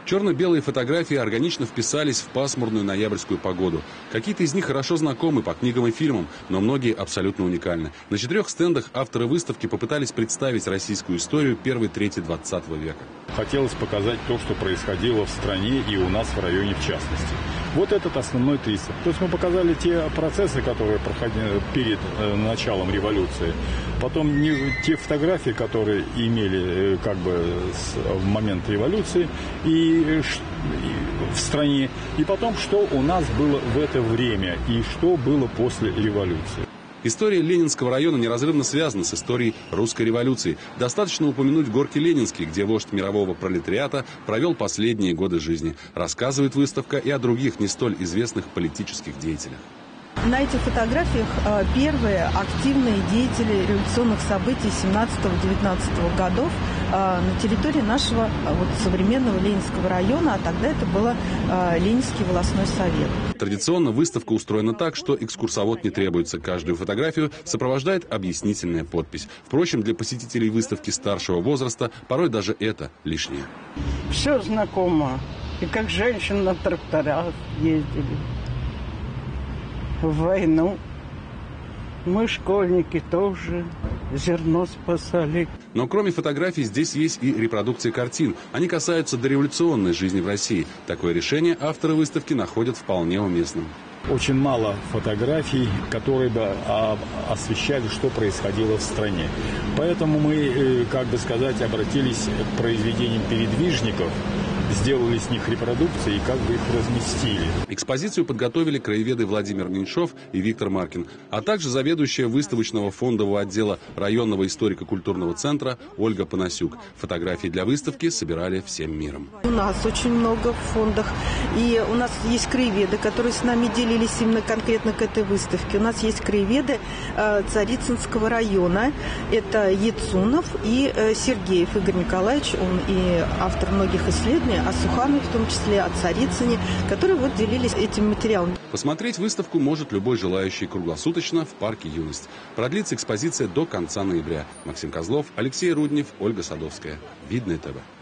Черно-белые фотографии органично вписались в пасмурную ноябрьскую погоду. Какие-то из них хорошо знакомы по книгам и фильмам, но многие абсолютно уникальны. На 4 стендах авторы выставки попытались представить российскую историю первой трети 20 века. Хотелось показать то, что происходило в стране и у нас в районе в частности. Вот этот основной тезис. То есть мы показали те процессы, которые проходили перед началом революции. Потом те фотографии, которые имели в момент революции и в стране. И потом, что у нас было в это время и что было после революции. История Ленинского района неразрывно связана с историей русской революции. Достаточно упомянуть горки Ленинские, где вождь мирового пролетариата провел последние годы жизни. Рассказывает выставка и о других не столь известных политических деятелях. На этих фотографиях первые активные деятели революционных событий 17-19 годов на территории нашего современного Ленинского района, а тогда это был Ленинский волостной совет. Традиционно выставка устроена так, что экскурсовод не требуется. Каждую фотографию сопровождает объяснительная подпись. Впрочем, для посетителей выставки старшего возраста порой даже это лишнее. Все знакомо. И как женщины на тракторах ездили в войну. Мы, школьники, тоже зерно спасали. Но кроме фотографий здесь есть и репродукции картин. Они касаются дореволюционной жизни в России. Такое решение авторы выставки находят вполне уместным. Очень мало фотографий, которые бы освещали, что происходило в стране. Поэтому мы, обратились к произведениям передвижников, сделали с них репродукции и их разместили. Экспозицию подготовили краеведы Владимир Меньшов и Виктор Маркин, а также заведующая выставочного фондового отдела районного историко-культурного центра Ольга Панасюк. Фотографии для выставки собирали всем миром. У нас очень много в фондах, и у нас есть краеведы, которые с нами делились именно конкретно к этой выставке. У нас есть краеведы Царицынского района, это Яцунов и Сергеев Игорь Николаевич, он и автор многих исследований о Суханове, в том числе о Царицыне, которые делились этим материалом. Посмотреть выставку может любой желающий круглосуточно в парке «Юность». Продлится экспозиция до конца ноября. Максим Козлов, Алексей Руднев, Ольга Садовская. Видное ТВ.